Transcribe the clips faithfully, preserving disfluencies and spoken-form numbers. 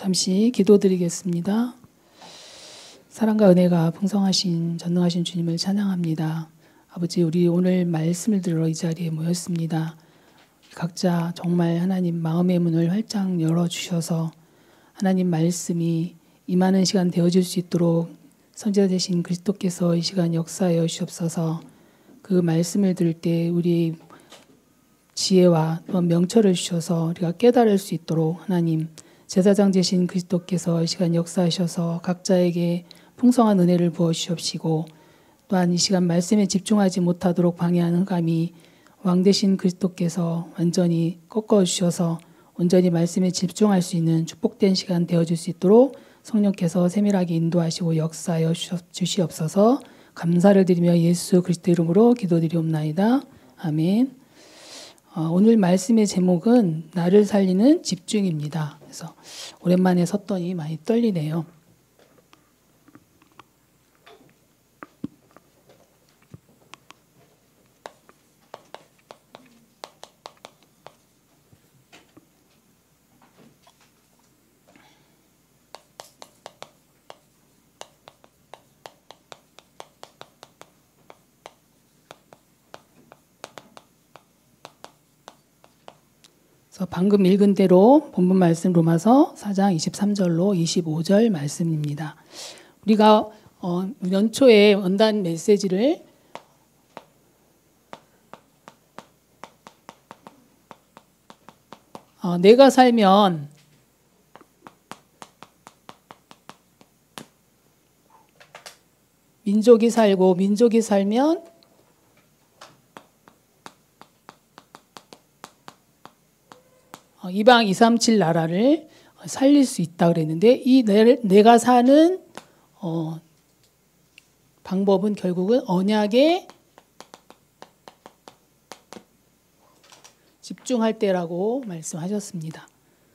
잠시 기도드리겠습니다. 사랑과 은혜가 풍성하신 전능하신 주님을 찬양합니다. 아버지, 우리 오늘 말씀을 들으러 이 자리에 모였습니다. 각자 정말 하나님 마음의 문을 활짝 열어주셔서 하나님 말씀이 임하는 시간 되어질 수 있도록 선지자 되신 그리스도께서 이 시간 역사하여 주옵소서. 그 말씀을 들을 때 우리 지혜와 또 명철을 주셔서 우리가 깨달을 수 있도록 하나님 제사장 되신 그리스도께서 이 시간 역사하셔서 각자에게 풍성한 은혜를 부어주시옵시고, 또한 이 시간 말씀에 집중하지 못하도록 방해하는 흑암이 왕 되신 그리스도께서 완전히 꺾어주셔서 온전히 말씀에 집중할 수 있는 축복된 시간 되어줄 수 있도록 성령께서 세밀하게 인도하시고 역사하여 주시옵소서. 감사를 드리며 예수 그리스도 이름으로 기도드리옵나이다. 아멘. 어, 오늘 말씀의 제목은 나를 살리는 집중입니다. 그래서 오랜만에 섰더니 많이 떨리네요. 그래서 방금 읽은 대로 본문 말씀 로마서 사 장 이십삼 절로 이십오 절 말씀입니다. 우리가 어, 연초에 원단 메시지를 어, 내가 살면 민족이 살고 민족이 살면 이방 이백삼십칠 나라를 살릴 수 있다 그랬는데, 이 내가 사는 어, 방법은 결국은 언약에 집중할 때라고 말씀하셨습니다.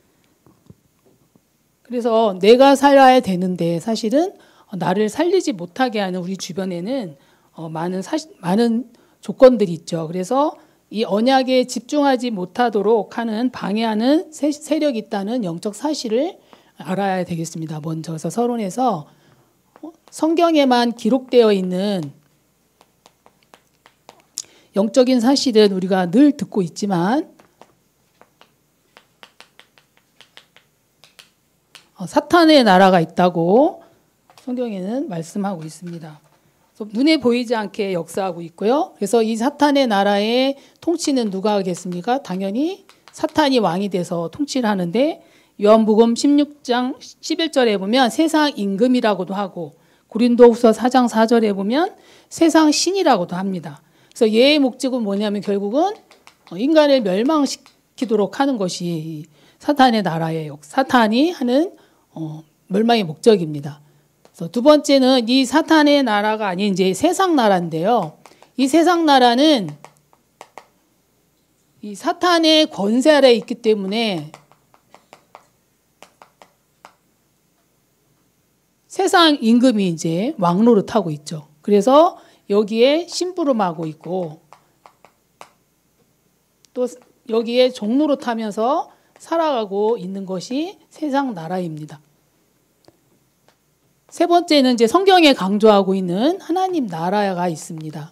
그래서 내가 살아야 되는데 사실은 나를 살리지 못하게 하는 우리 주변에는 어, 많은 사시, 많은 조건들이 있죠. 그래서 이 언약에 집중하지 못하도록 하는 방해하는 세력이 있다는 영적 사실을 알아야 되겠습니다. 먼저 그래서 서론에서 성경에만 기록되어 있는 영적인 사실은 우리가 늘 듣고 있지만 사탄의 나라가 있다고 성경에는 말씀하고 있습니다. 눈에 보이지 않게 역사하고 있고요. 그래서 이 사탄의 나라의 통치는 누가 하겠습니까? 당연히 사탄이 왕이 돼서 통치를 하는데, 요한복음 십육 장 십일 절에 보면 세상 임금이라고도 하고, 고린도후서 사 장 사 절에 보면 세상 신이라고도 합니다. 그래서 얘의 목적은 뭐냐면 결국은 인간을 멸망시키도록 하는 것이 사탄의 나라예요. 사탄이 하는 어, 멸망의 목적입니다. 두 번째는 이 사탄의 나라가 아닌 이제 세상 나라인데요. 이 세상 나라는 이 사탄의 권세 아래에 있기 때문에 세상 임금이 이제 왕노릇하고 있죠. 그래서 여기에 심부름하고 있고, 또 여기에 종노릇하면서 살아가고 있는 것이 세상 나라입니다. 세 번째는 이제 성경에 강조하고 있는 하나님 나라가 있습니다.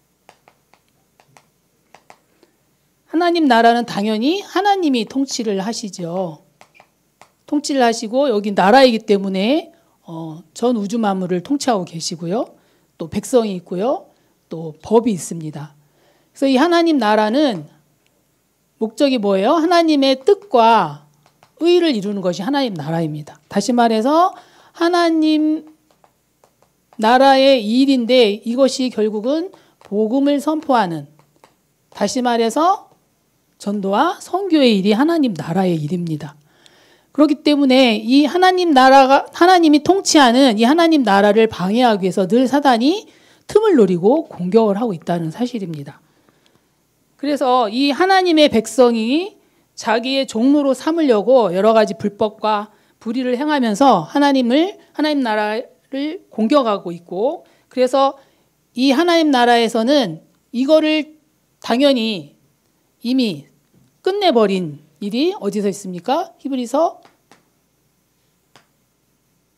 하나님 나라는 당연히 하나님이 통치를 하시죠. 통치를 하시고 여기 나라이기 때문에 어, 전 우주 만물을 통치하고 계시고요. 또 백성이 있고요. 또 법이 있습니다. 그래서 이 하나님 나라는 목적이 뭐예요? 하나님의 뜻과 의를 이루는 것이 하나님 나라입니다. 다시 말해서 하나님 나라의 일인데, 이것이 결국은 복음을 선포하는, 다시 말해서 전도와 선교의 일이 하나님 나라의 일입니다. 그렇기 때문에 이 하나님 나라가, 하나님이 통치하는 이 하나님 나라를 방해하기 위해서 늘 사단이 틈을 노리고 공격을 하고 있다는 사실입니다. 그래서 이 하나님의 백성이 자기의 종로로 삼으려고 여러 가지 불법과 불의를 행하면서 하나님을, 하나님 나라를 공격하고 있고, 그래서 이 하나님 나라에서는 이거를 당연히 이미 끝내버린 일이 어디서 있습니까? 히브리서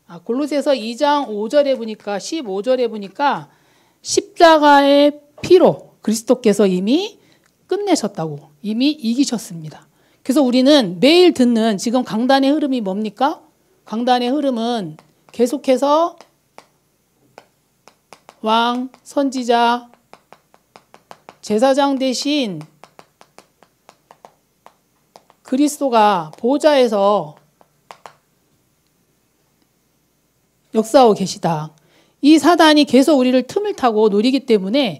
아, 골로새서 이 장 오 절에 보니까 십오 절에 보니까 십자가의 피로 그리스도께서 이미 끝내셨다고, 이미 이기셨습니다. 그래서 우리는 매일 듣는 지금 강단의 흐름이 뭡니까? 강단의 흐름은 계속해서 왕, 선지자, 제사장 대신 그리스도가 보좌에서 역사하고 계시다. 이 사단이 계속 우리를 틈을 타고 노리기 때문에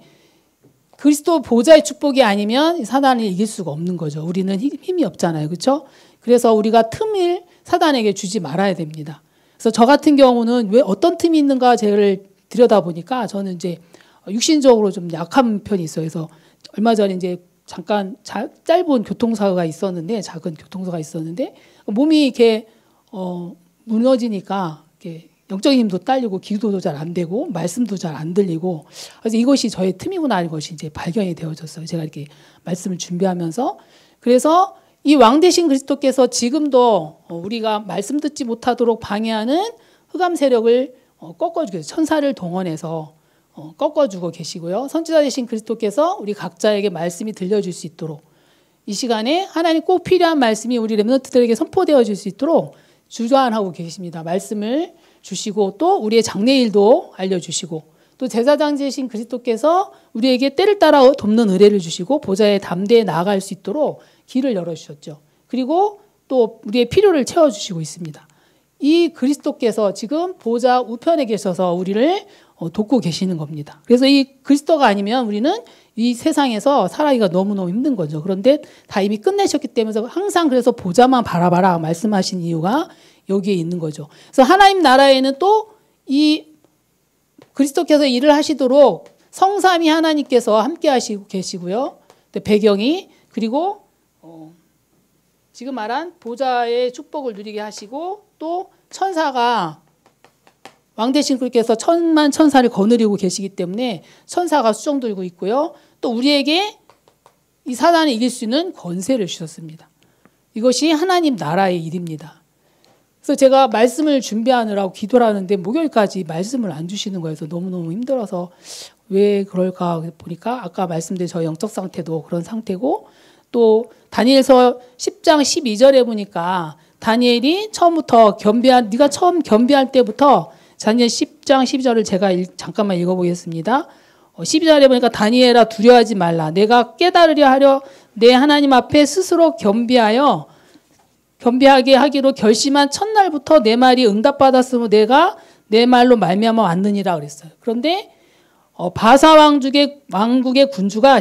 그리스도 보좌의 축복이 아니면 사단을 이길 수가 없는 거죠. 우리는 힘이 없잖아요. 그렇죠? 그래서 우리가 틈을 사단에게 주지 말아야 됩니다. 그래서 저 같은 경우는 왜 어떤 틈이 있는가 제를 들여다보니까 저는 이제 육신적으로 좀 약한 편이 있어요. 그래서 얼마 전에 이제 잠깐 자, 짧은 교통사고가 있었는데, 작은 교통사고가 있었는데 몸이 이렇게 어, 무너지니까 이렇게 영적인 힘도 딸리고 기도도 잘 안 되고 말씀도 잘 안 들리고, 그래서 이것이 저의 틈이구나 하는 것이 이제 발견이 되어졌어요. 제가 이렇게 말씀을 준비하면서. 그래서 이 왕 대신 그리스도께서 지금도 우리가 말씀 듣지 못하도록 방해하는 흑암 세력을 꺾어주고 계세요. 천사를 동원해서 꺾어주고 계시고요. 선지자 되신 그리스도께서 우리 각자에게 말씀이 들려줄 수 있도록, 이 시간에 하나님 꼭 필요한 말씀이 우리 렘넌트들에게 선포되어질 수 있도록 주관하고 계십니다. 말씀을 주시고 또 우리의 장래일도 알려주시고, 또 제사장 되신 그리스도께서 우리에게 때를 따라 돕는 은혜를 주시고 보좌에 담대히 나아갈 수 있도록 길을 열어주셨죠. 그리고 또 우리의 필요를 채워주시고 있습니다. 이 그리스도께서 지금 보좌 우편에 계셔서 우리를 돕고 계시는 겁니다. 그래서 이 그리스도가 아니면 우리는 이 세상에서 살아가기가 너무너무 힘든 거죠. 그런데 다 이미 끝내셨기 때문에 항상 그래서 보좌만 바라봐라 말씀하신 이유가 여기에 있는 거죠. 그래서 하나님 나라에는 또 이 그리스도께서 일을 하시도록 성삼위 하나님께서 함께 하시고 계시고요. 배경이, 그리고 어 지금 말한 보좌의 축복을 누리게 하시고, 또 천사가 왕 대신 그리스도께서 천만 천사를 거느리고 계시기 때문에 천사가 수종 들고 있고요. 또 우리에게 이 사단을 이길 수 있는 권세를 주셨습니다. 이것이 하나님 나라의 일입니다. 그래서 제가 말씀을 준비하느라고 기도를 하는데 목요일까지 말씀을 안 주시는 거여서 너무너무 힘들어서 왜 그럴까 보니까 아까 말씀드린 저 영적 상태도 그런 상태고, 또 다니엘서 십 장 십이 절에 보니까 다니엘이 처음부터 겸비한, 네가 처음 겸비할 때부터, 다니엘 십 장 십이 절을 제가 일, 잠깐만 읽어보겠습니다. 어, 십이 절에 보니까 다니엘아 두려워하지 말라. 내가 깨달으려 하려 내 하나님 앞에 스스로 겸비하여 겸비하게 하기로 결심한 첫날부터 내 말이 응답받았으므로 내가 내 말로 말미암아 왔느니라 그랬어요. 그런데 어, 바사 왕국의, 왕국의 군주가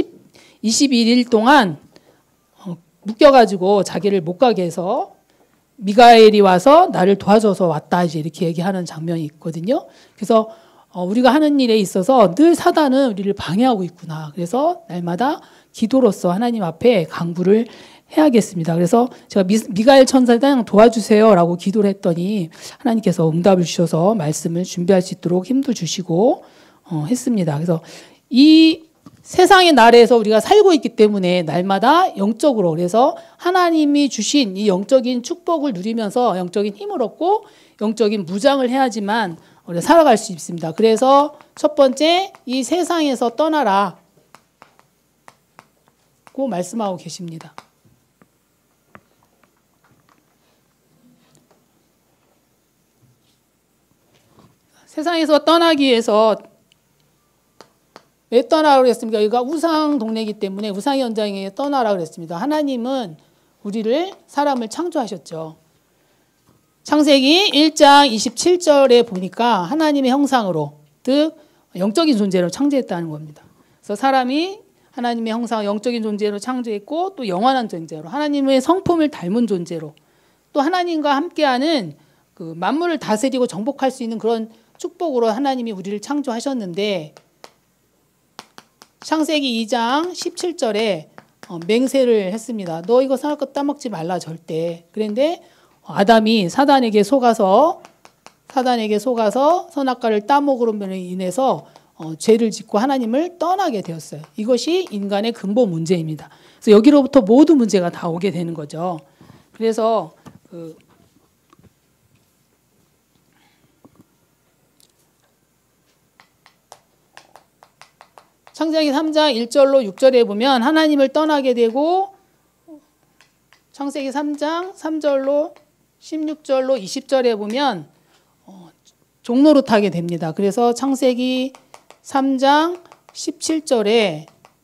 이십일 일 동안 어, 묶여가지고 자기를 못 가게 해서 미가엘이 와서 나를 도와줘서 왔다, 이제 이렇게 얘기하는 장면이 있거든요. 그래서 어, 우리가 하는 일에 있어서 늘 사단은 우리를 방해하고 있구나. 그래서 날마다 기도로서 하나님 앞에 강구를 해야겠습니다. 그래서 제가 미, 미가엘 천사장 도와주세요라고 기도를 했더니 하나님께서 응답을 주셔서 말씀을 준비할 수 있도록 힘도 주시고 어, 했습니다. 그래서 이 세상의 나라에서 우리가 살고 있기 때문에 날마다 영적으로, 그래서 하나님이 주신 이 영적인 축복을 누리면서 영적인 힘을 얻고 영적인 무장을 해야지만 우리가 살아갈 수 있습니다. 그래서 첫 번째, 이 세상에서 떠나라 고 말씀하고 계십니다. 세상에서 떠나기 위해서 왜 떠나라고 그랬습니까? 여기가 우상 동네이기 때문에 우상 현장에 떠나라고 그랬습니다. 하나님은 우리를, 사람을 창조하셨죠. 창세기 일 장 이십칠 절에 보니까 하나님의 형상으로, 즉 영적인 존재로 창조했다는 겁니다. 그래서 사람이 하나님의 형상, 영적인 존재로 창조했고, 또 영원한 존재로, 하나님의 성품을 닮은 존재로, 또 하나님과 함께하는 그 만물을 다스리고 정복할 수 있는 그런 축복으로 하나님이 우리를 창조하셨는데, 창세기 이 장 십칠 절에 어, 맹세를 했습니다. 너 이거 선악 것 따먹지 말라 절대. 그런데 아담이 사단에게 속아서 사단에게 속아서 선악과를 따먹으로 인해서 어, 죄를 짓고 하나님을 떠나게 되었어요. 이것이 인간의 근본 문제입니다. 그래서 여기로부터 모든 문제가 다 오게 되는 거죠. 그래서 그 창세기 삼 장 일 절로 육 절에 보면 하나님을 떠나게 되고, 창세기 삼 장 삼 절로 십육 절로 이십 절에 보면 어, 종노릇하게 됩니다. 그래서 창세기 삼 장 십칠 절에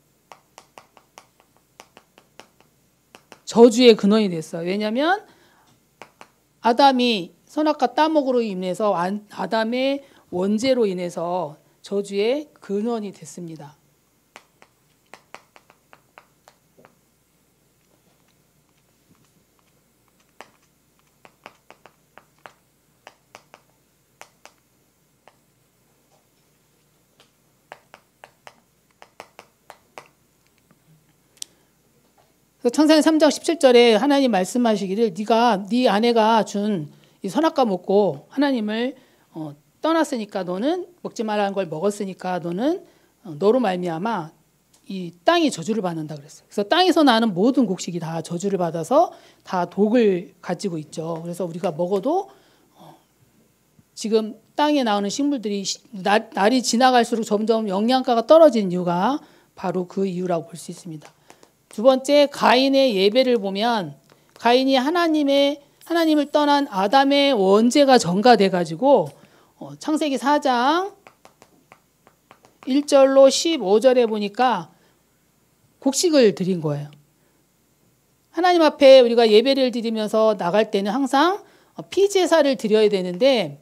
저주의 근원이 됐어요. 왜냐하면 아담이 선악과 따먹으로 인해서 아담의 원죄로 인해서 저주의 근원이 됐습니다. 창세기 삼 장 십칠 절에 하나님 말씀하시기를 네가 네 아내가 준 이 선악과 먹고 하나님을 어, 떠났으니까 너는 먹지 말라는 걸 먹었으니까 너는 어, 너로 말미암아 이 땅이 저주를 받는다 그랬어요. 그래서 땅에서 나는 모든 곡식이 다 저주를 받아서 다 독을 가지고 있죠. 그래서 우리가 먹어도 어, 지금 땅에 나오는 식물들이 날, 날이 지나갈수록 점점 영양가가 떨어지는 이유가 바로 그 이유라고 볼 수 있습니다. 두 번째, 가인의 예배를 보면 가인이 하나님의 하나님을 떠난 아담의 원죄가 전가돼 가지고 어, 창세기 사 장 일 절로 십오 절에 보니까 곡식을 드린 거예요. 하나님 앞에 우리가 예배를 드리면서 나갈 때는 항상 피제사를 드려야 되는데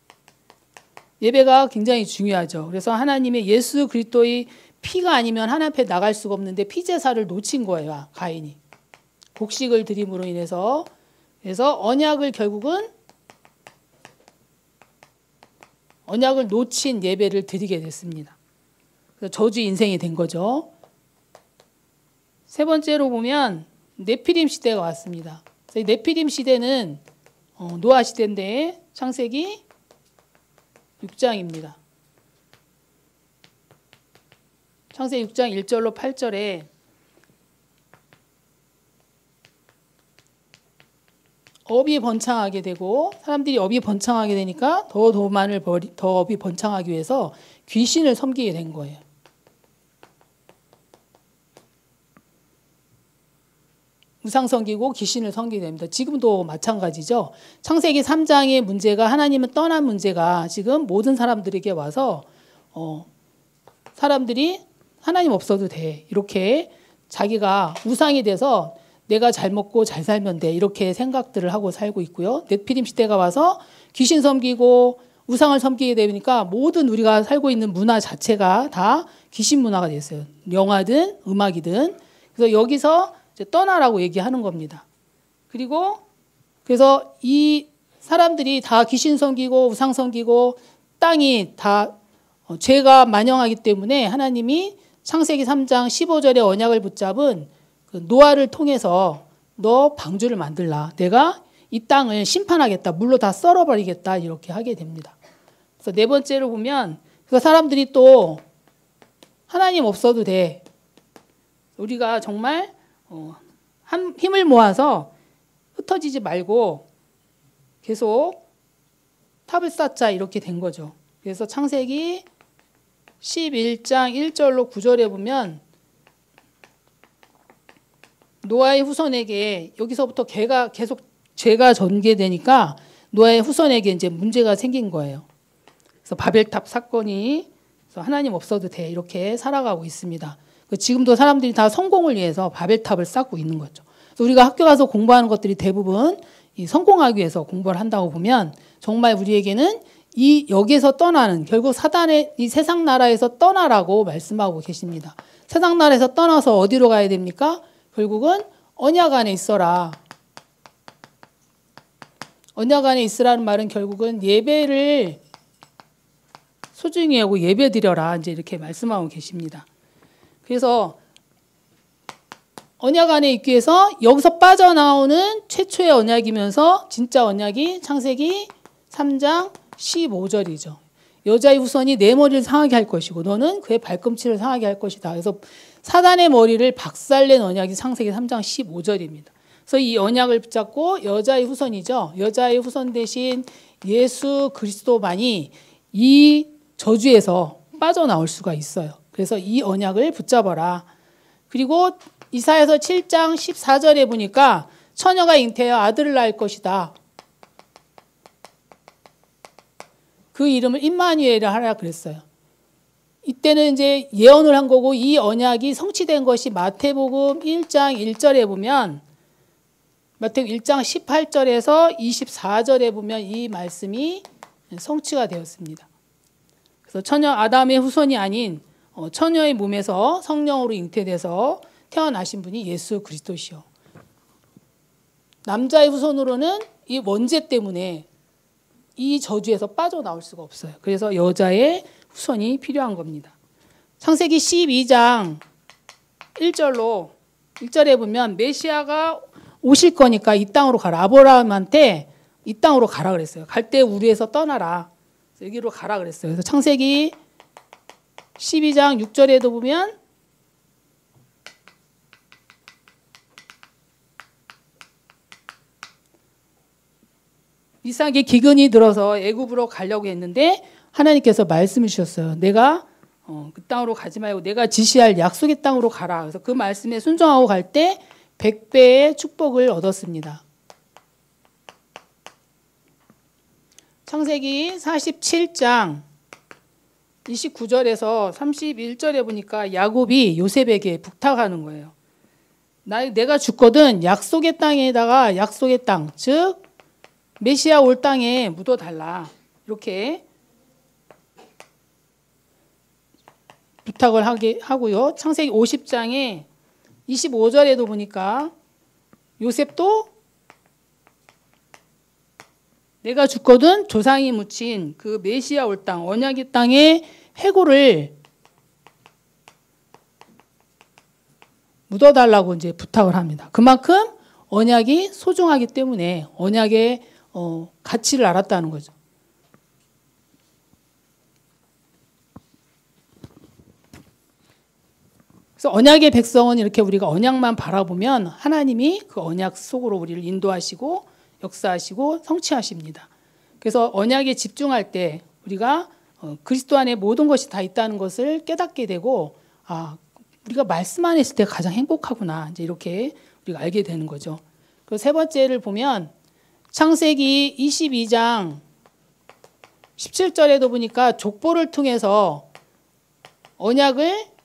예배가 굉장히 중요하죠. 그래서 하나님의 예수 그리스도의 피가 아니면 하나님 앞에 나갈 수가 없는데 피제사를 놓친 거예요. 가인이. 곡식을 드림으로 인해서. 그래서 언약을 결국은 언약을 놓친 예배를 드리게 됐습니다. 그래서 저주 인생이 된 거죠. 세 번째로 보면 네피림 시대가 왔습니다. 그래서 네피림 시대는 어, 노아 시대인데 창세기 육 장입니다. 창세기 육 장 일 절로 팔 절에 업이 번창하게 되고 사람들이 업이 번창하게 되니까 더 도만을 버리, 더 업이 번창하기 위해서 귀신을 섬기게 된 거예요. 우상 섬기고 귀신을 섬기게 됩니다. 지금도 마찬가지죠. 창세기 삼 장의 문제가 하나님을 떠난 문제가 지금 모든 사람들에게 와서 어, 사람들이 하나님 없어도 돼. 이렇게 자기가 우상이 돼서 내가 잘 먹고 잘 살면 돼. 이렇게 생각들을 하고 살고 있고요. 네피림 시대가 와서 귀신 섬기고 우상을 섬기게 되니까 모든 우리가 살고 있는 문화 자체가 다 귀신 문화가 됐어요. 영화든 음악이든. 그래서 여기서 이제 떠나라고 얘기하는 겁니다. 그리고 그래서 이 사람들이 다 귀신 섬기고 우상 섬기고 땅이 다 죄가 만영하기 때문에 하나님이 창세기 삼 장 십오 절의 언약을 붙잡은 그 노아를 통해서 너 방주를 만들라. 내가 이 땅을 심판하겠다. 물로 다 썰어버리겠다. 이렇게 하게 됩니다. 그래서 네 번째로 보면 그 사람들이 또 하나님 없어도 돼. 우리가 정말 어, 한 힘을 모아서 흩어지지 말고 계속 탑을 쌓자 이렇게 된 거죠. 그래서 창세기 십일 장 일 절로 구 절에 보면 노아의 후손에게 여기서부터 개가 계속 죄가 전개되니까 노아의 후손에게 이제 문제가 생긴 거예요. 그래서 바벨탑 사건이 그래서 하나님 없어도 돼 이렇게 살아가고 있습니다. 지금도 사람들이 다 성공을 위해서 바벨탑을 쌓고 있는 거죠. 그래서 우리가 학교 가서 공부하는 것들이 대부분 이 성공하기 위해서 공부를 한다고 보면 정말 우리에게는 이 여기에서 떠나는 결국 사단의 이 세상 나라에서 떠나라고 말씀하고 계십니다. 세상 나라에서 떠나서 어디로 가야 됩니까? 결국은 언약 안에 있어라. 언약 안에 있으라는 말은 결국은 예배를 소중히 하고 예배 드려라. 이제 이렇게 말씀하고 계십니다. 그래서 언약 안에 있기 위해서 여기서 빠져나오는 최초의 언약이면서 진짜 언약이 창세기 삼 장 십오 절이죠. 여자의 후손이 내 머리를 상하게 할 것이고 너는 그의 발꿈치를 상하게 할 것이다. 그래서 사단의 머리를 박살낸 언약이 창세기 삼 장 십오 절입니다. 그래서 이 언약을 붙잡고 여자의 후손이죠. 여자의 후손 대신 예수 그리스도만이 이 저주에서 빠져나올 수가 있어요. 그래서 이 언약을 붙잡아라. 그리고 이사야서 칠 장 십사 절에 보니까 처녀가 잉태하여 아들을 낳을 것이다. 그 이름을 임마누엘이라 하라 그랬어요. 이때는 이제 예언을 한 거고 이 언약이 성취된 것이 마태복음 일 장 일 절에 보면 마태복음 일 장 십팔 절에서 이십사 절에 보면 이 말씀이 성취가 되었습니다. 그래서 처녀 아담의 후손이 아닌 처녀의 몸에서 성령으로 잉태돼서 태어나신 분이 예수 그리스도시요. 남자의 후손으로는 이 원죄 때문에 이 저주에서 빠져나올 수가 없어요. 그래서 여자의 후손이 필요한 겁니다. 창세기 십이 장 일 절로 일 절에 보면 메시아가 오실 거니까 이 땅으로 가라. 아브라함한테 이 땅으로 가라 그랬어요. 갈 때 우리에서 떠나라. 여기로 가라 그랬어요. 그래서 창세기 십이 장 육 절에도 보면 이삭이 기근이 들어서 애굽으로 가려고 했는데 하나님께서 말씀을 주셨어요. 내가 어, 그 땅으로 가지 말고 내가 지시할 약속의 땅으로 가라. 그래서 그 말씀에 순종하고 갈 때 백 배의 축복을 얻었습니다. 창세기 사십칠 장 이십구 절에서 삼십일 절에 보니까 야곱이 요셉에게 부탁하는 거예요. 나, 내가 죽거든 약속의 땅에다가 약속의 땅, 즉 메시아 올 땅에 묻어달라. 이렇게 부탁을 하게 하고요. 창세기 오십 장에 이십오 절에도 보니까 요셉도 내가 죽거든 조상이 묻힌 그 메시아 올 땅, 언약의 땅에 해골을 묻어달라고 이제 부탁을 합니다. 그만큼 언약이 소중하기 때문에 언약의 어, 가치를 알았다는 거죠. 그래서 언약의 백성은 이렇게 우리가 언약만 바라보면 하나님이 그 언약 속으로 우리를 인도하시고 역사하시고 성취하십니다. 그래서 언약에 집중할 때 우리가 그리스도 안에 모든 것이 다 있다는 것을 깨닫게 되고 아, 우리가 말씀 안에 있을 때 가장 행복하구나. 이제 이렇게 우리가 알게 되는 거죠. 그 세 번째를 보면 창세기 이십이 장 십칠 절에도 보니까 족보를 통해서 언약을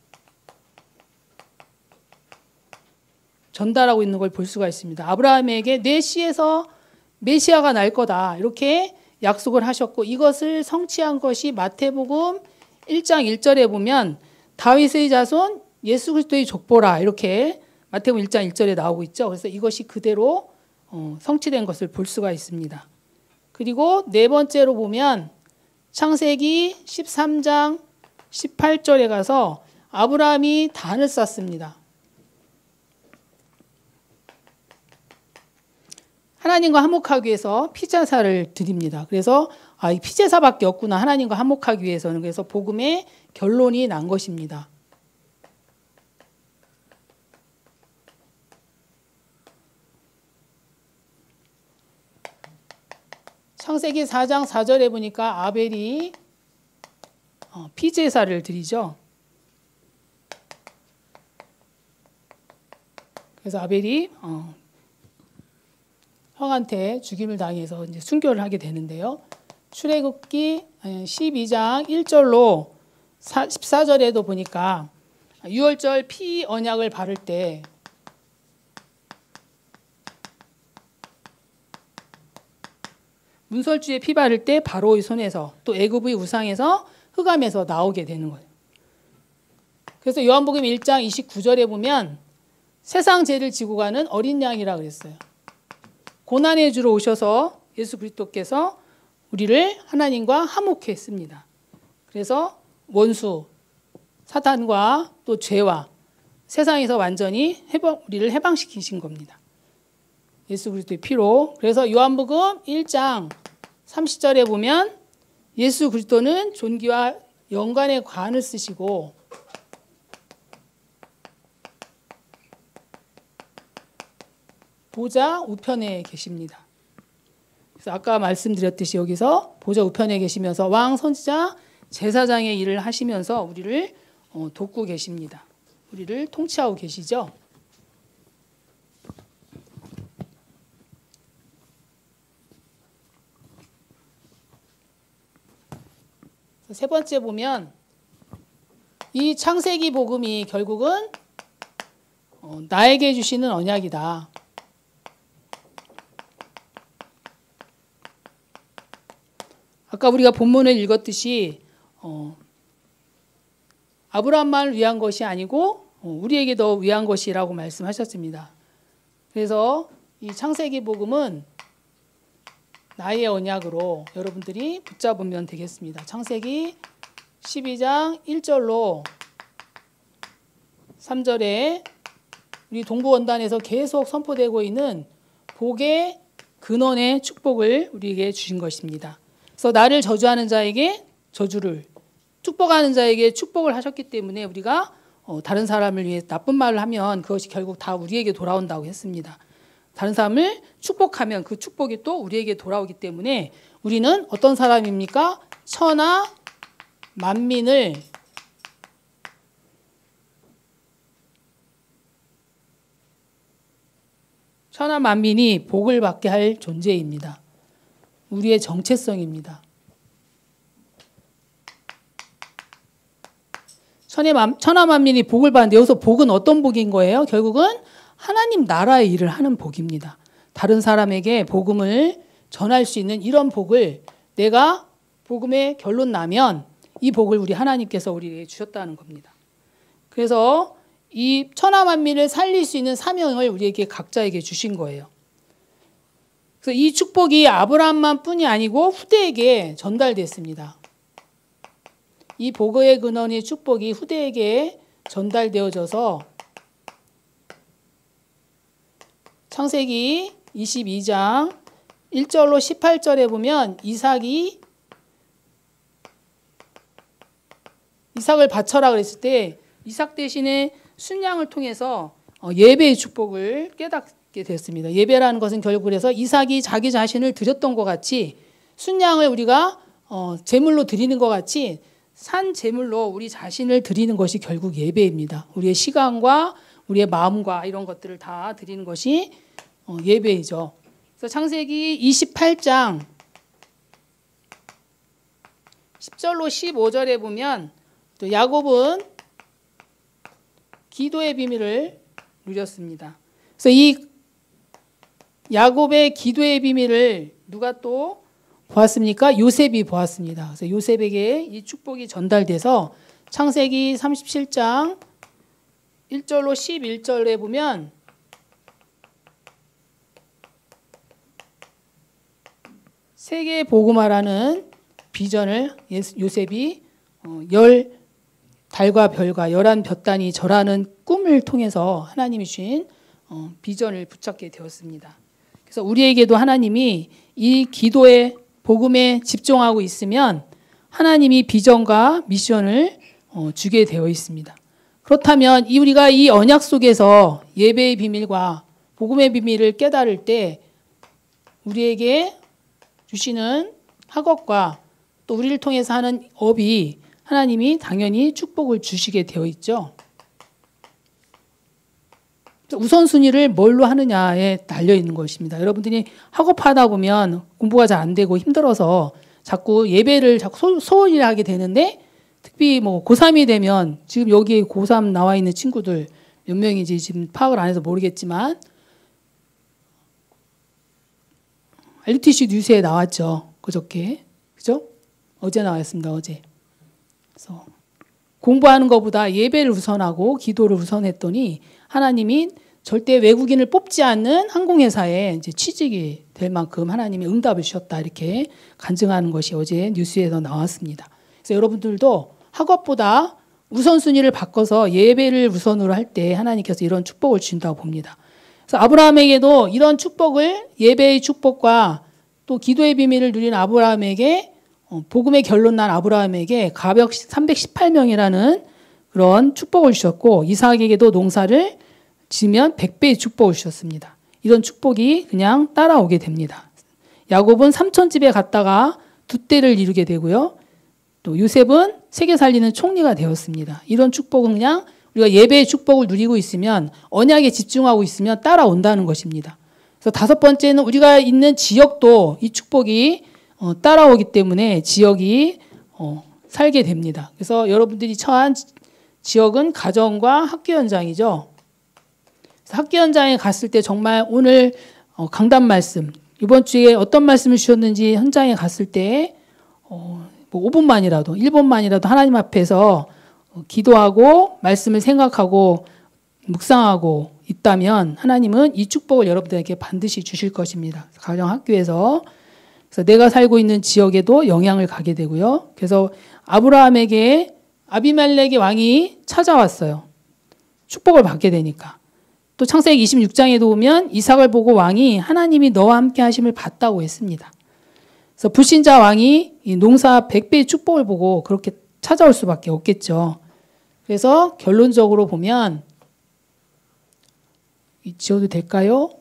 전달하고 있는 걸 볼 수가 있습니다. 아브라함에게 내 씨에서 메시아가 날 거다. 이렇게 약속을 하셨고 이것을 성취한 것이 마태복음 일 장 일 절에 보면 다윗의 자손 예수 그리스도의 족보라. 이렇게 마태복음 일 장 일 절에 나오고 있죠. 그래서 이것이 그대로 성취된 것을 볼 수가 있습니다. 그리고 네 번째로 보면 창세기 십삼 장 십팔 절에 가서 아브라함이 단을 쌓습니다. 하나님과 화목하기 위해서 피제사를 드립니다. 그래서 아, 이 피제사밖에 없구나. 하나님과 화목하기 위해서는. 그래서 복음의 결론이 난 것입니다. 창세기 사 장 사 절에 보니까 아벨이 어, 피제사를 드리죠. 그래서 아벨이 어, 형한테 죽임을 당해서 이제 순교를 하게 되는데요. 출애굽기 십이 장 일 절로 십사 절에도 보니까 유월절 피 언약을 바를 때 문설주에 피 바를 때 바로의 손에서 또 애굽의 우상에서 흑암에서 나오게 되는 거예요. 그래서 요한복음 일 장 이십구 절에 보면 세상 죄를 지고 가는 어린 양이라 그랬어요. 고난의 주로 오셔서 예수 그리스도께서 우리를 하나님과 화목케 했습니다. 그래서 원수, 사탄과 또 죄와 세상에서 완전히 해방, 우리를 해방시키신 겁니다. 예수 그리스도의 피로. 그래서 요한복음 일 장 삼십 절에 보면 예수 그리스도는 존귀와 영광의 관을 쓰시고 보좌 우편에 계십니다. 그래서 아까 말씀드렸듯이 여기서 보좌 우편에 계시면서 왕, 선지자, 제사장의 일을 하시면서 우리를 어, 돕고 계십니다. 우리를 통치하고 계시죠. 세 번째 보면 이 창세기 복음이 결국은 어, 나에게 주시는 언약이다. 아까 우리가 본문을 읽었듯이 어, 아브라함만을 위한 것이 아니고 어, 우리에게도 위한 것이라고 말씀하셨습니다. 그래서 이 창세기 복음은 나의 언약으로 여러분들이 붙잡으면 되겠습니다. 창세기 십이 장 일 절로 삼 절에 우리 동부원단에서 계속 선포되고 있는 복의 근원의 축복을 우리에게 주신 것입니다. 그래서 나를 저주하는 자에게 저주를, 축복하는 자에게 축복을 하셨기 때문에 우리가 어, 다른 사람을 위해 나쁜 말을 하면 그것이 결국 다 우리에게 돌아온다고 했습니다. 다른 사람을 축복하면 그 축복이 또 우리에게 돌아오기 때문에 우리는 어떤 사람입니까? 천하 만민을 천하 만민이 복을 받게 할 존재입니다. 우리의 정체성입니다. 천하 만민이 복을 받는데 여기서 복은 어떤 복인 거예요? 결국은 하나님 나라의 일을 하는 복입니다. 다른 사람에게 복음을 전할 수 있는 이런 복을 내가 복음의 결론 나면 이 복을 우리 하나님께서 우리에게 주셨다는 겁니다. 그래서 이 천하 만민을 살릴 수 있는 사명을 우리에게 각자에게 주신 거예요. 그래서 이 축복이 아브라함만 뿐이 아니고 후대에게 전달됐습니다. 이 복의 근원의 축복이 후대에게 전달되어져서 창세기 이십이 장 일 절로 십팔 절에 보면 이삭이 이삭을 바쳐라 그랬을 때 이삭 대신에 순양을 통해서 예배의 축복을 깨닫게 됐습니다. 예배라는 것은 결국 그래서 이삭이 자기 자신을 드렸던 것 같이 순양을 우리가 어, 제물로 드리는 것 같이 산 제물로 우리 자신을 드리는 것이 결국 예배입니다. 우리의 시간과 우리의 마음과 이런 것들을 다 드리는 것이 어, 예배이죠. 그래서 창세기 이십팔 장 십 절로 십오 절에 보면 또 야곱은 기도의 비밀을 누렸습니다. 그래서 이 야곱의 기도의 비밀을 누가 또 보았습니까? 요셉이 보았습니다. 그래서 요셉에게 이 축복이 전달돼서 창세기 삼십칠 장 일 절로 십일 절에 보면 세계 복음화라는 비전을 요셉이 열 달과 별과 열한 볕단이 절하는 꿈을 통해서 하나님이 주신 비전을 붙잡게 되었습니다. 그래서 우리에게도 하나님이 이 기도에 복음에 집중하고 있으면 하나님이 비전과 미션을 주게 되어 있습니다. 그렇다면 이 우리가 이 언약 속에서 예배의 비밀과 복음의 비밀을 깨달을 때 우리에게 주시는 학업과 또 우리를 통해서 하는 업이 하나님이 당연히 축복을 주시게 되어 있죠. 우선순위를 뭘로 하느냐에 달려 있는 것입니다. 여러분들이 학업하다 보면 공부가 잘 안 되고 힘들어서 자꾸 예배를 자꾸 소홀히 하게 되는데 특히 뭐 고삼이 되면 지금 여기 고삼 나와 있는 친구들 몇 명인지 지금 파악을 안 해서 모르겠지만 알유티씨 뉴스에 나왔죠. 그저께. 그죠? 어제 나왔습니다. 어제. 그래서 공부하는 것보다 예배를 우선하고 기도를 우선했더니 하나님이 절대 외국인을 뽑지 않는 항공회사에 이제 취직이 될 만큼 하나님이 응답을 주셨다. 이렇게 간증하는 것이 어제 뉴스에서 나왔습니다. 그래서 여러분들도 학업보다 우선순위를 바꿔서 예배를 우선으로 할 때 하나님께서 이런 축복을 주신다고 봅니다. 그래서 아브라함에게도 이런 축복을 예배의 축복과 또 기도의 비밀을 누린 아브라함에게 복음의 결론 난 아브라함에게 가벽 삼백십팔 명이라는 그런 축복을 주셨고 이삭에게도 농사를 지면 백 배의 축복을 주셨습니다. 이런 축복이 그냥 따라오게 됩니다. 야곱은 삼천 집에 갔다가 두 때를 이루게 되고요. 또 요셉은 세계 살리는 총리가 되었습니다. 이런 축복은 그냥 우리가 예배의 축복을 누리고 있으면, 언약에 집중하고 있으면 따라온다는 것입니다. 그래서 다섯 번째는 우리가 있는 지역도 이 축복이 어, 따라오기 때문에 지역이 어, 살게 됩니다. 그래서 여러분들이 처한 지역은 가정과 학교 현장이죠. 학교 현장에 갔을 때 정말 오늘 어, 강단 말씀, 이번 주에 어떤 말씀을 주셨는지 현장에 갔을 때 어, 뭐 오 분만이라도 일 분만이라도 하나님 앞에서 어, 기도하고 말씀을 생각하고 묵상하고 있다면 하나님은 이 축복을 여러분들에게 반드시 주실 것입니다. 가정 학교에서. 그래서 내가 살고 있는 지역에도 영향을 가게 되고요. 그래서 아브라함에게 아비멜렉의 왕이 찾아왔어요. 축복을 받게 되니까. 또 창세기 이십육 장에도 보면 이삭을 보고 왕이 하나님이 너와 함께 하심을 봤다고 했습니다. 그래서 불신자 왕이 이 농사 백 배의 축복을 보고 그렇게 찾아올 수밖에 없겠죠. 그래서 결론적으로 보면, 지어도 될까요?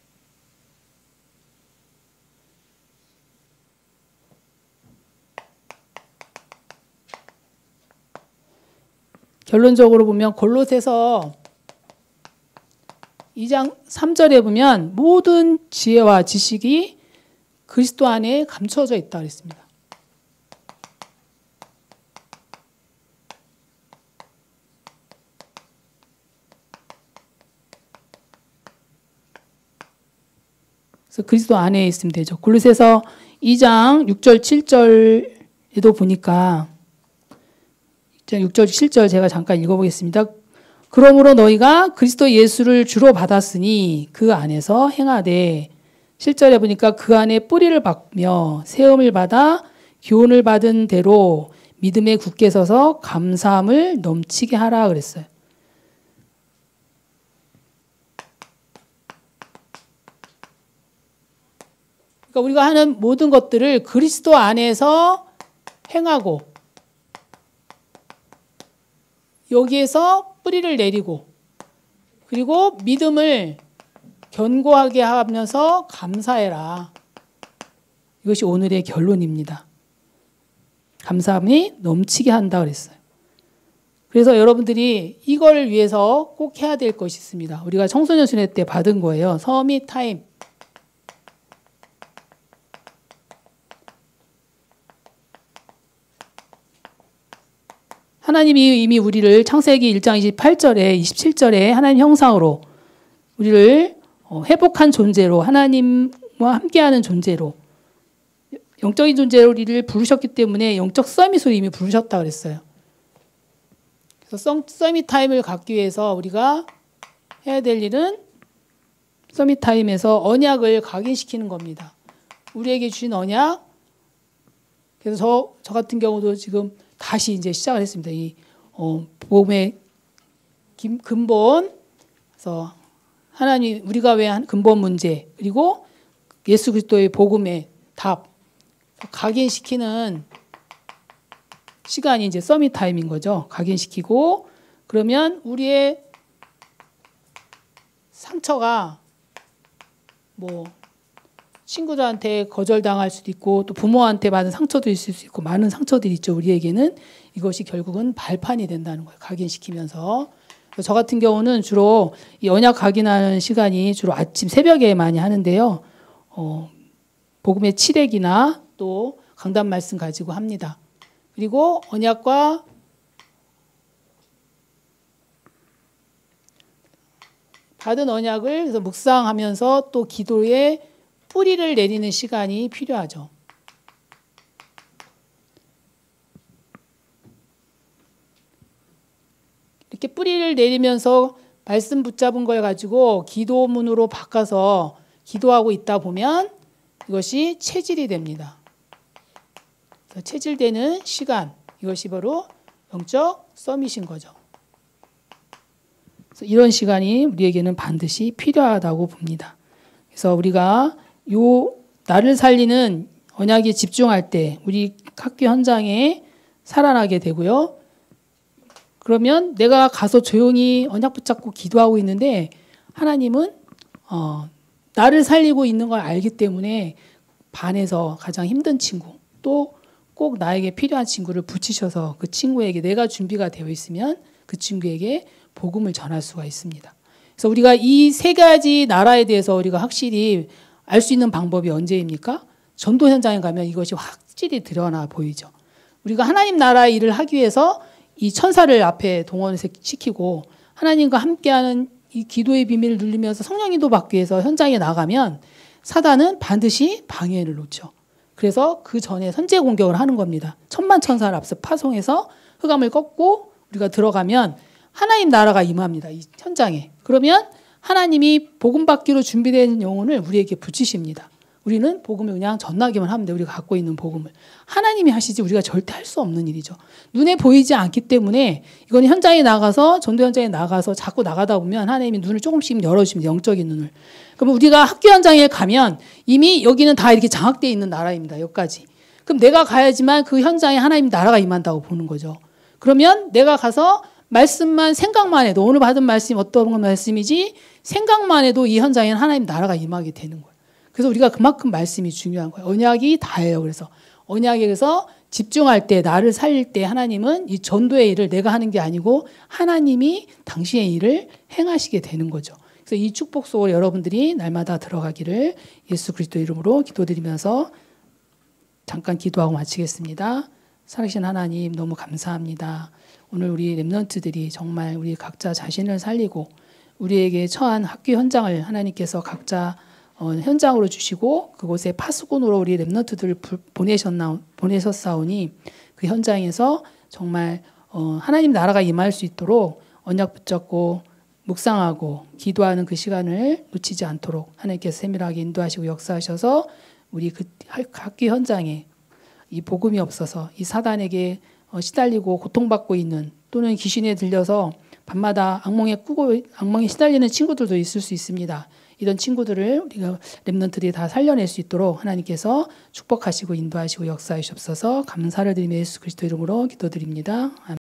결론적으로 보면 골로새서 이 장 삼 절에 보면 모든 지혜와 지식이 그리스도 안에 감춰져 있다 그랬습니다. 그래서 그리스도 안에 있으면 되죠. 골로새서 이 장 육 절 칠 절에도 보니까 육 절 칠 절 제가 잠깐 읽어보겠습니다. 그러므로 너희가 그리스도 예수를 주로 받았으니 그 안에서 행하되, 칠 절에 보니까 그 안에 뿌리를 박며 세움을 받아 교훈을 받은 대로 믿음에 굳게 서서 감사함을 넘치게 하라 그랬어요. 그러니까 우리가 하는 모든 것들을 그리스도 안에서 행하고 여기에서 뿌리를 내리고 그리고 믿음을 견고하게 하면서 감사해라. 이것이 오늘의 결론입니다. 감사함이 넘치게 한다 그랬어요. 그래서 여러분들이 이걸 위해서 꼭 해야 될 것이 있습니다. 우리가 청소년 순회 때 받은 거예요. 서밋 타임. 하나님이 이미 우리를 창세기 일 장 이십팔 절에 이십칠 절에 하나님 형상으로 우리를 회복한 존재로, 하나님과 함께하는 존재로, 영적인 존재로 우리를 부르셨기 때문에 영적 서밋으로 이미 부르셨다 그랬어요. 그래서 서밋 타임을 갖기 위해서 우리가 해야 될 일은 서밋 타임에서 언약을 각인시키는 겁니다. 우리에게 주신 언약. 그래서 저, 저 같은 경우도 지금 다시 이제 시작을 했습니다. 이 어, 복음의 김, 근본, 그래서 하나님 우리가 왜 한 근본 문제, 그리고 예수 그리스도의 복음의 답 각인시키는 시간이 이제 서밋 타임인 거죠. 각인시키고 그러면 우리의 상처가 뭐 친구들한테 거절당할 수도 있고 또 부모한테 받은 상처도 있을 수 있고 많은 상처들이 있죠. 우리에게는 이것이 결국은 발판이 된다는 거예요. 각인시키면서. 저 같은 경우는 주로 이 언약 각인하는 시간이 주로 아침 새벽에 많이 하는데요. 어, 복음의 칠획이나 또 강단 말씀 가지고 합니다. 그리고 언약과 받은 언약을 그래서 묵상하면서 또 기도에 뿌리를 내리는 시간이 필요하죠. 이렇게 뿌리를 내리면서 말씀 붙잡은 걸 가지고 기도문으로 바꿔서 기도하고 있다 보면 이것이 체질이 됩니다. 체질되는 시간, 이것이 바로 영적 서밋인 거죠. 그래서 이런 시간이 우리에게는 반드시 필요하다고 봅니다. 그래서 우리가 요 나를 살리는 언약에 집중할 때 우리 학교 현장에 살아나게 되고요. 그러면 내가 가서 조용히 언약 붙잡고 기도하고 있는데 하나님은 어, 나를 살리고 있는 걸 알기 때문에 반에서 가장 힘든 친구, 또 꼭 나에게 필요한 친구를 붙이셔서 그 친구에게 내가 준비가 되어 있으면 그 친구에게 복음을 전할 수가 있습니다. 그래서 우리가 이 세 가지 나라에 대해서 우리가 확실히 알 수 있는 방법이 언제입니까? 전도 현장에 가면 이것이 확실히 드러나 보이죠. 우리가 하나님 나라의 일을 하기 위해서 이 천사를 앞에 동원시키고 하나님과 함께하는 이 기도의 비밀을 누리면서 성령님도 받기 위해서 현장에 나가면 사단은 반드시 방해를 놓죠. 그래서 그 전에 선제 공격을 하는 겁니다. 천만 천사를 앞서 파송해서 흑암을 꺾고 우리가 들어가면 하나님 나라가 임합니다. 이 현장에. 그러면 하나님이 복음 받기로 준비된 영혼을 우리에게 붙이십니다. 우리는 복음을 그냥 전하기만 하면 돼. 우리가 갖고 있는 복음을. 하나님이 하시지 우리가 절대 할 수 없는 일이죠. 눈에 보이지 않기 때문에 이건 현장에 나가서 전도 현장에 나가서 자꾸 나가다 보면 하나님이 눈을 조금씩 열어주십니다. 영적인 눈을. 그럼 우리가 학교 현장에 가면 이미 여기는 다 이렇게 장악되어 있는 나라입니다. 여기까지. 그럼 내가 가야지만 그 현장에 하나님 나라가 임한다고 보는 거죠. 그러면 내가 가서 말씀만 생각만 해도 오늘 받은 말씀이 어떤 말씀이지 생각만 해도 이 현장에는 하나님 나라가 임하게 되는 거예요. 그래서 우리가 그만큼 말씀이 중요한 거예요. 언약이 다예요. 그래서 언약에서 집중할 때 나를 살릴 때 하나님은 이 전도의 일을 내가 하는 게 아니고 하나님이 당신의 일을 행하시게 되는 거죠. 그래서 이 축복 속으로 여러분들이 날마다 들어가기를 예수 그리스도 이름으로 기도드리면서 잠깐 기도하고 마치겠습니다. 살아계신 하나님 너무 감사합니다. 오늘 우리 렘넌트들이 정말 우리 각자 자신을 살리고 우리에게 처한 학교 현장을 하나님께서 각자 어, 현장으로 주시고 그곳에 파수꾼으로 우리 렘넌트들을 보내셨나, 보내셨사오니 그 현장에서 정말 어, 하나님 나라가 임할 수 있도록 언약 붙잡고 묵상하고 기도하는 그 시간을 놓치지 않도록 하나님께서 세밀하게 인도하시고 역사하셔서 우리 그 학교 현장에 이 복음이 없어서 이 사단에게 시달리고 고통받고 있는 또는 귀신에 들려서 밤마다 악몽에 꾸고 악몽에 시달리는 친구들도 있을 수 있습니다. 이런 친구들을 우리가 렘넌트들이 다 살려낼 수 있도록 하나님께서 축복하시고 인도하시고 역사하시옵소서. 감사를 드리며 예수 그리스도 이름으로 기도드립니다. 아멘.